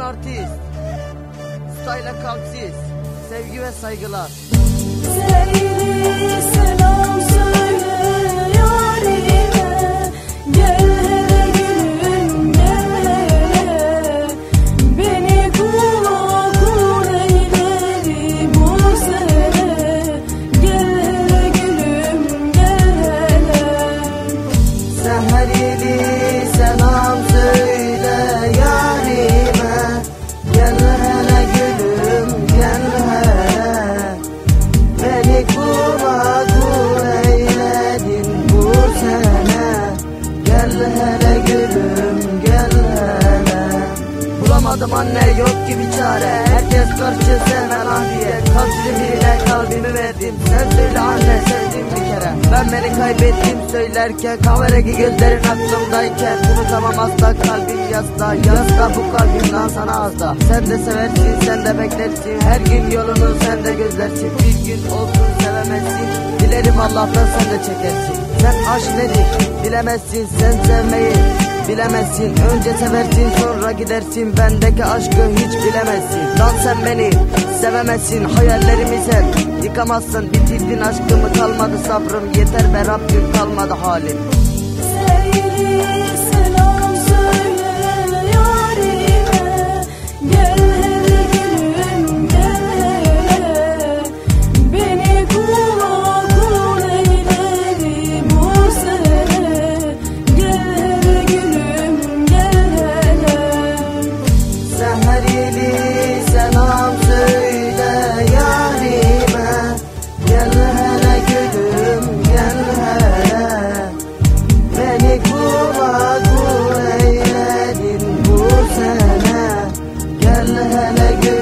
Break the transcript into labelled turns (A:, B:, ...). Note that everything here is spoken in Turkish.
A: artist Style kalpsiz. Sevgi ve saygılar.
B: Sevgili selam söyle yarime. Gel hele gülüm gel hele. Beni kula kul eyledi bu sene. Gel hele gülüm gel hele.
A: Seherili selam söyle yarime. Gel hele gülüm gel hele. Beni kula kul eyledin bu sene. Gel hele gülüm gel hele. Bulamadım anne, yok gibi çare. Herkes karşı sevmen diye. Kalbim birine kalbimi verdim. Sen söyle anne, sevdim bir kere. Ben beni kaybettim söylerken, kahverengi gözlerin aklımdayken. Unutamam asla, kalbim yasta. Yasta bu kalbimden sana azda. Sen de seversin, sen de beklersin. Her gün yolunu sen de gözlersin. Bir gün olsun sevemezsin. Dilerim Allah'tan sen de çekersin. Sen aşk nedir bilemezsin, sen sevmeyi bilemezsin. Önce seversin sonra gidersin. Bendeki aşkı hiç bilemezsin. Lan sen beni sevemezsin. Hayallerimi sen yıkamazsın. Bitirdin aşkımı, kalmadı sabrım. Yeter be Rabbim, kalmadı halim.
B: Sevgili selam söyle yarime. Gel hele gülüm gel hele. Beni kula kul eyledi bu sene. Gel hele gülüm gel hele.
A: Seherili selam söyle yarime. Gel hele gülüm gel hele. Beni kula kul eyledin bu sene. Gel hele gülüm.